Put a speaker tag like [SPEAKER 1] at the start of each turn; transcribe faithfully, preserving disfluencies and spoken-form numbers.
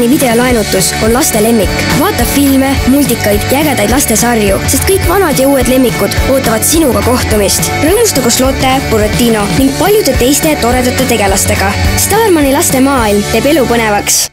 [SPEAKER 1] Starmani videolaenutus on laste lemmik. Vaata filme, multikaid ja ägedaid lastesarju, sest kõik vanad ja uued lemmikud ootavad sinuga kohtumist. Rõõmusta koos Lotte, Buratino ning paljude teiste toredate tegelastega. Starmani laste maailm teeb elu põnevaks.